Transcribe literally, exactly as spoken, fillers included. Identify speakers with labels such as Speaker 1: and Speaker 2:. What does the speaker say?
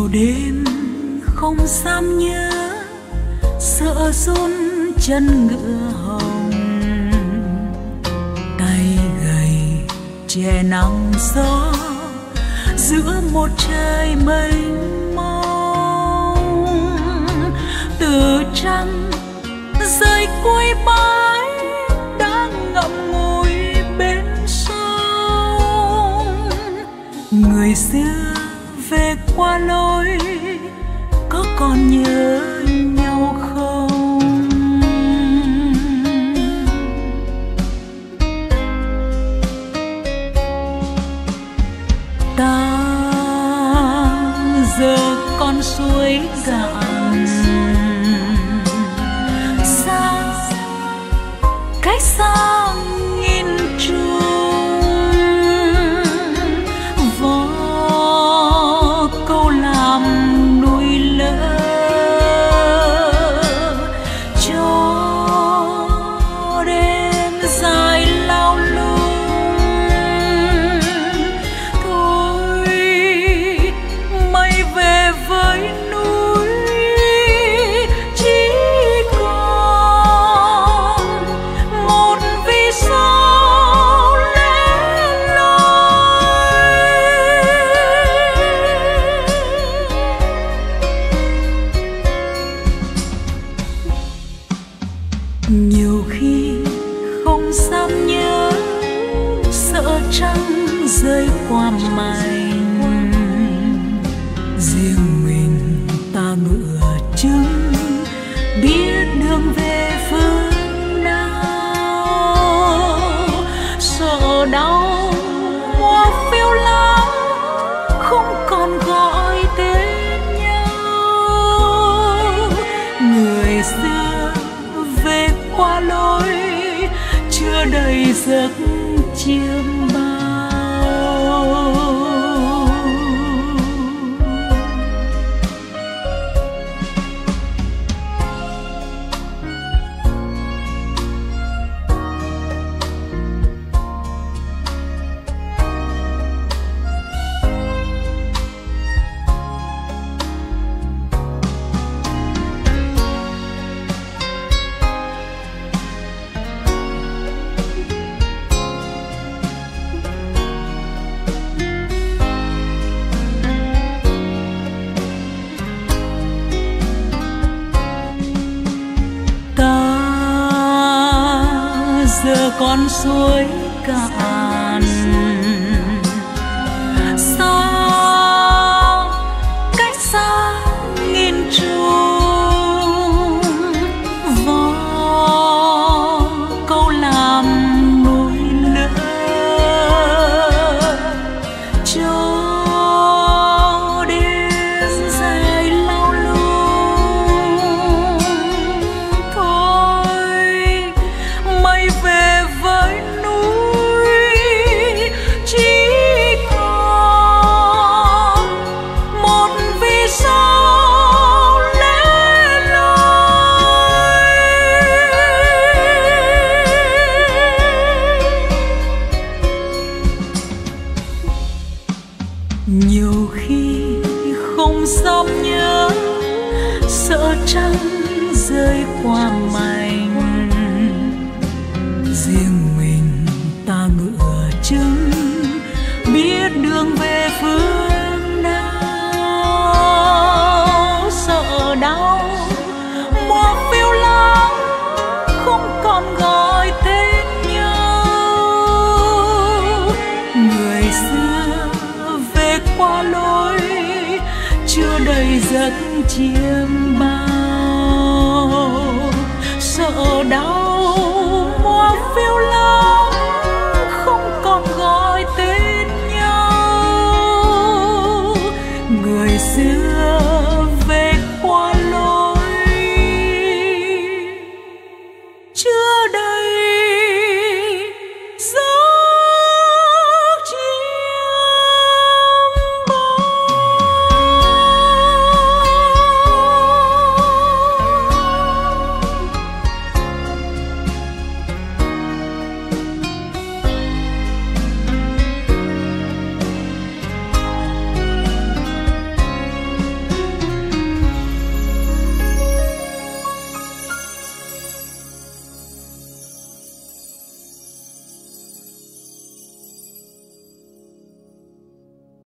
Speaker 1: đêm không dám nhớ, sợ run chân ngựa hồng, tay gầy che nắng gió giữa một trời mênh mông. Từ trăng rơi cuối bãi đang ngậm ngùi bên sông, người xưa về qua lối có còn nhớ nhau không? Ta giờ con suối cạn, xa cách xa nghìn trùng, vó câu làm nuôi lỡ cho đêm dài lao lung. Thôi mây về với núi, chỉ còn một vì sao lẻ loi. Nhiều khi không dám nhớ, sợ trăng rơi qua mảnh, riêng mình ta ngựa trứng biết đường về phương nào. Sợ đau hoa phiêu lãng không còn gọi tên nhau, người xưa về qua lối chưa đầy giấc chiêm bao. Giờ con suối cạn, xa cách xa nghìn trùng, vó câu làm nuôi lỡ cho đêm dài lao lung. Thôi mây về với núi, chỉ còn một vì sao lẻ loi. Nhiều khi không dám nhớ, sợ trăng rơi qua mảnh, riêng mình ta ngựa trứng biết đường về phương nào. Sợ đau mùa phiêu lãng không còn gọi tên nhau, người xưa về qua lối chưa đầy giấc chiêm bao.